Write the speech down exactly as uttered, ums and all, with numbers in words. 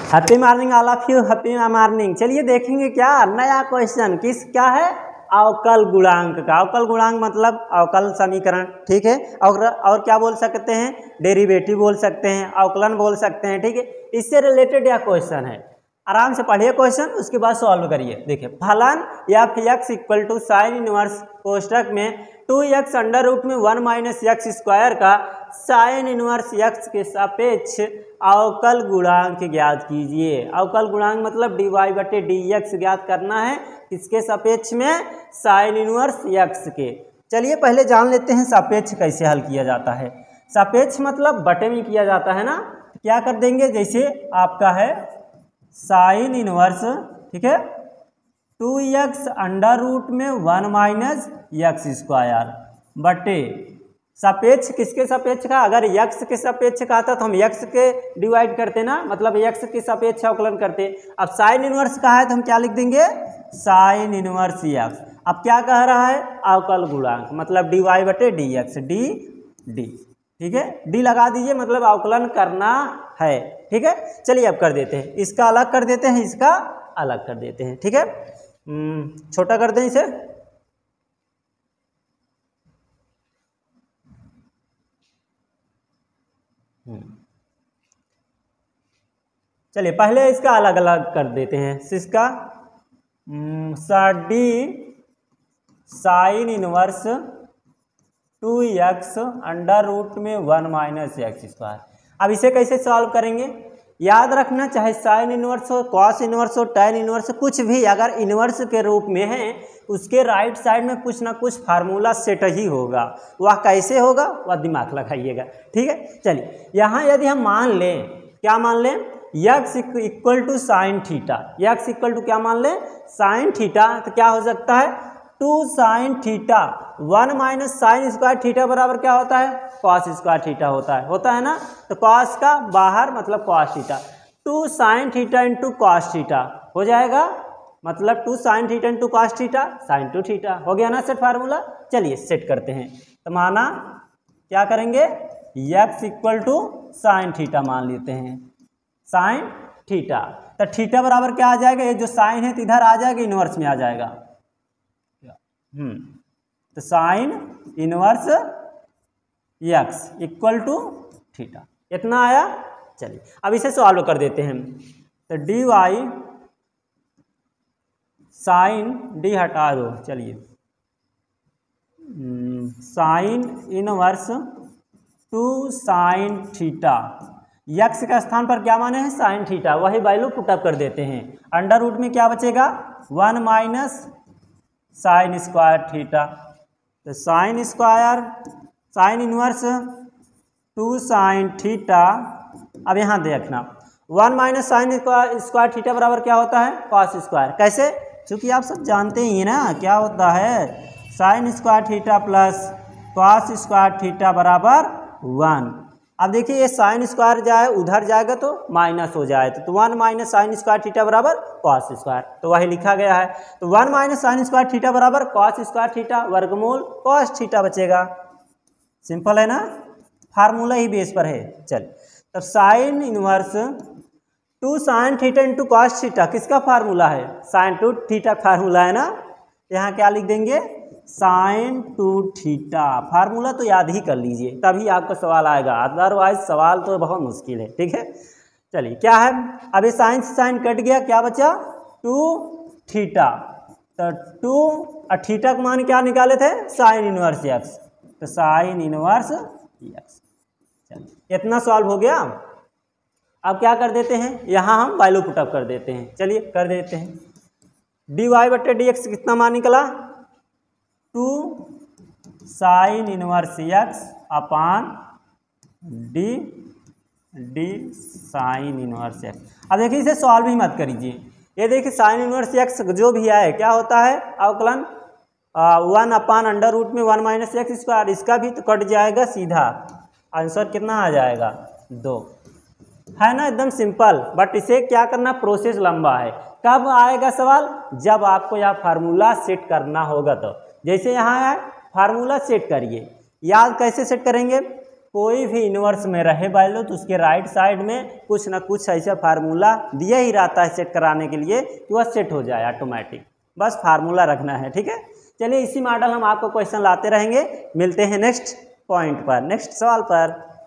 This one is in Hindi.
Happy morning all of you, happy morning. चलिए देखेंगे क्या नया क्वेश्चन, किस क्या है, अवकल गुणांक का। अवकल गुणांक मतलब अवकल समीकरण, ठीक है। और और क्या बोल सकते हैं, डेरिवेटिव बोल सकते हैं, अवकलन बोल सकते हैं, ठीक है। इससे रिलेटेड यह क्वेश्चन है, आराम से पढ़िए क्वेश्चन, उसके बाद सॉल्व करिए। देखिए फलन F X equal to sine inverse कोष्टक में टू एक्स अंडर रूट में वन माइनस एक्स स्क्वायर का साइन इनवर्स एक्स के सापेक्ष अवकल गुणांक ज्ञात कीजिए। अवकल गुणांक मतलब डी वाई बटे डी एक्स ज्ञात करना है, किसके सापेक्ष में, साइन इनवर्स एक्स के। चलिए पहले जान लेते हैं सापेक्ष कैसे हल किया जाता है। सापेक्ष मतलब बटे में किया जाता है ना, क्या कर देंगे, जैसे आपका है साइन इनवर्स, ठीक है, टू एक्स अंडर रूट में वन माइनस एक्स स्क्वायर बटे सापेक्ष किसके सापेक्ष का, अगर x के सापेक्ष का था तो हम x के डिवाइड करते ना, मतलब x के सापेक्ष अवकलन करते। अब साइन इनवर्स का है तो हम क्या लिख देंगे, साइन इनवर्स x। अब क्या कह रहा है, अवकल गुणांक मतलब डी वाई बटे डी एक्स, डी डी, ठीक है, डी लगा दीजिए, मतलब अवकलन करना है, ठीक है। चलिए अब कर देते हैं, इसका अलग कर देते हैं, इसका अलग कर देते हैं, ठीक है। छोटा कर दें इसे, चलिए पहले इसका अलग अलग कर देते हैं। इसका D sine inverse two X under root में वन माइनस एक्स स्क्वायर। अब इसे कैसे सॉल्व करेंगे, याद रखना, चाहे साइन इनवर्स हो, कॉस इनवर्स हो, टैन इनवर्स, कुछ भी अगर इनवर्स के रूप में है उसके राइट साइड में कुछ ना कुछ फार्मूला सेट ही होगा। वह कैसे होगा, वह दिमाग लगाइएगा, ठीक है। चलिए यहाँ यदि हम मान लें, क्या मान लें, x equal to sine theta, x equal to क्या मान लें, साइन थीटा, तो क्या हो सकता है, two sine theta one minus sine square theta बराबर क्या होता है, कॉस स्क्वायर थीटा होता है, होता है ना। तो कॉस का बाहर मतलब cos theta, two sine theta into cos theta हो जाएगा, मतलब two sine theta into cos theta, sine two theta हो गया ना सेट फार्मूला। चलिए सेट करते हैं, तो माना क्या करेंगे, x equal to sine theta मान लेते हैं, साइन थीटा, तो थीटा बराबर क्या आ जाएगा, ये जो साइन है तो इधर आ जाएगा, इनवर्स में आ जाएगा, हम्म तो sine inverse X equal to theta, इतना आया। चलिए अब इसे सॉल्व कर देते हैं, तो डी वाई साइन डी हटा दो, चलिए sine inverse two sine theta, X के स्थान पर क्या माने हैं, साइन थीटा, वही वैल्यू पुटअप कर देते हैं। अंडर रूट में क्या बचेगा, one minus sine square theta, तो sine square sine inverse two sine theta. अब यहाँ देखना, one minus sine square theta बराबर क्या होता है, कॉस स्क्वायर। कैसे, चूँकि आप सब जानते ही ना क्या होता है, sine square theta plus cos square theta बराबर वन। अब देखिए ये साइन स्क्वायर जाए उधर जाएगा तो माइनस हो जाए, तो one minus sine square theta बराबर कॉस स्क्वायर, तो वही लिखा गया है। तो one minus sine square theta बराबर कॉस स्क्वायर थीटा वर्गमूल कॉस थीटा बचेगा। सिंपल है ना, फार्मूला ही बेस पर है। चल तब sine inverse two sine theta into cos theta किसका फार्मूला है, साइन टू थीटा फार्मूला है ना। यहाँ क्या लिख देंगे, साइन टू थीटा, फार्मूला तो याद ही कर लीजिए, तभी आपका सवाल आएगा, अदरवाइज सवाल तो बहुत मुश्किल है, ठीक है। चलिए क्या है, अभी साइन से साइन कट गया, क्या बचा, टू थीटा, तो टू और थीटा का मान क्या निकाले थे, साइन इनवर्स एक्स, तो साइन इनवर्स एक्स। चलिए इतना सॉल्व हो गया। अब क्या कर देते हैं, यहाँ हम वैल्यू पुटअप कर देते हैं, चलिए कर देते हैं। डी वाई बटे डी एक्स कितना मान निकला, two sine inverse X upon D D sine inverse X. अब देखिए इसे सॉल्व ही मत करिए, ये देखिए साइन इनवर्स एक्स जो भी आए क्या होता है, अवकलन वन अपान अंडर रूट में वन माइनस एक्स स्क्वायर, इसका भी तो कट जाएगा सीधा, आंसर कितना आ जाएगा, दो, है ना, एकदम सिंपल। बट इसे क्या करना, प्रोसेस लंबा है। कब आएगा सवाल, जब आपको यह फार्मूला सेट करना होगा, तो जैसे यहाँ है फार्मूला सेट करिए, याद कैसे सेट करेंगे, कोई भी इन्वर्स में रहे वैल्यू तो उसके राइट साइड में कुछ ना कुछ ऐसा फार्मूला दिया ही रहता है सेट कराने के लिए कि वह सेट हो जाए ऑटोमेटिक, बस फार्मूला रखना है। ठीक है, चलिए इसी मॉडल हम आपको क्वेश्चन लाते रहेंगे। मिलते हैं नेक्स्ट पॉइंट पर, नेक्स्ट सवाल पर।